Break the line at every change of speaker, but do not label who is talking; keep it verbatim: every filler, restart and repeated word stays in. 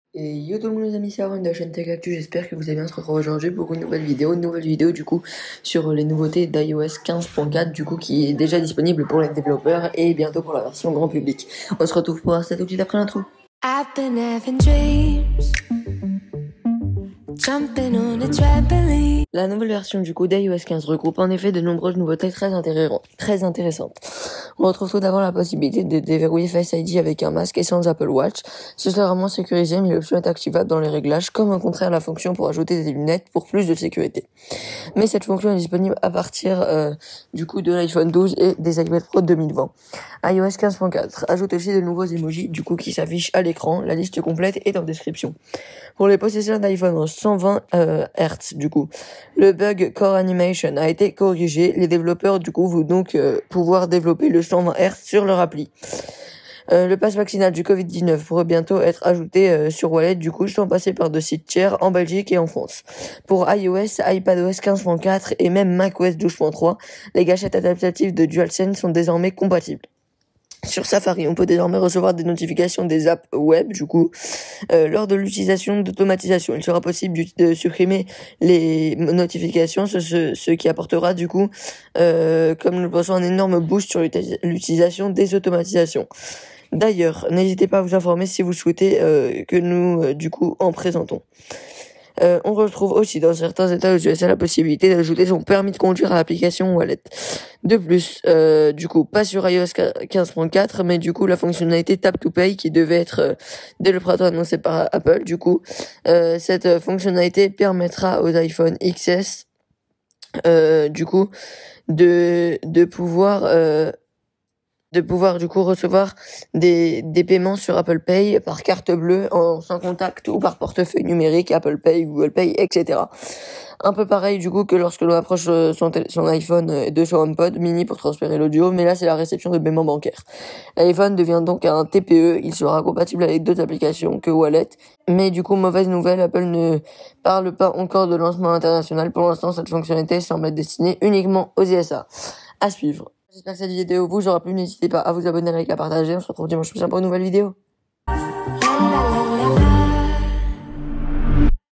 Et yo tout le monde les amis, c'est Aaron de la chaîne Tech Actu, j'espère que vous allez bien. Se retrouve aujourd'hui pour une nouvelle vidéo, une nouvelle vidéo du coup sur les nouveautés d'iOS quinze point quatre du coup qui est déjà disponible pour les développeurs et bientôt pour la version grand public. On se retrouve pour ça tout de suite après l'intro. I've been having dreams. La nouvelle version du coup d'iOS quinze regroupe en effet de nombreuses nouveautés très, très intéressantes. On retrouve tout d'abord la possibilité de déverrouiller Face I D avec un masque et sans Apple Watch. Ce sera moins sécurisé, mais l'option est activable dans les réglages, comme au contraire la fonction pour ajouter des lunettes pour plus de sécurité. Mais cette fonction est disponible à partir euh, du coup de l'iPhone douze et des iPad Pro deux mille vingt. iOS quinze point quatre ajoute aussi de nouveaux emojis du coup qui s'affichent à l'écran. La liste complète est en description. Pour les possesseurs d'iPhone en cent vingt euh, hertz du coup, le bug Core Animation a été corrigé. Les développeurs du coup vont donc euh, pouvoir développer le cent vingt hertz sur leur appli. Euh, le pass vaccinal du covid dix-neuf pourrait bientôt être ajouté euh, sur Wallet, du coup, sans passer par de sites tiers en Belgique et en France. Pour iOS, iPadOS quinze point quatre et même macOS douze point trois, les gâchettes adaptatives de DualSense sont désormais compatibles. Sur Safari, on peut désormais recevoir des notifications des apps web, du coup, euh, lors de l'utilisation d'automatisation. Il sera possible de supprimer les notifications, ce, ce, ce qui apportera, du coup, euh, comme nous le pensons, un énorme boost sur l'utilisation des automatisations. D'ailleurs, n'hésitez pas à vous informer si vous souhaitez euh, que nous, euh, du coup, en présentons. Euh, on retrouve aussi dans certains États aux U S A la possibilité d'ajouter son permis de conduire à l'application Wallet. De plus, euh, du coup, pas sur iOS quinze point quatre, mais du coup la fonctionnalité Tap to Pay qui devait être euh, dès le printemps annoncée par Apple. Du coup, euh, cette fonctionnalité permettra aux iPhone X S, euh, du coup, de de pouvoir euh, de pouvoir du coup recevoir des des paiements sur Apple Pay par carte bleue en sans contact ou par portefeuille numérique, Apple Pay, Google Pay, et cetera. Un peu pareil du coup que lorsque l'on approche son, son iPhone de son HomePod mini pour transférer l'audio, mais là c'est la réception de paiements bancaires. L'iPhone devient donc un T P E, il sera compatible avec d'autres applications que Wallet, mais du coup mauvaise nouvelle, Apple ne parle pas encore de lancement international. Pour l'instant cette fonctionnalité semble être destinée uniquement aux U S A. À suivre. J'espère que cette vidéo vous aura plu, n'hésitez pas à vous abonner, à liker, à partager. On se retrouve dimanche prochain pour une nouvelle vidéo.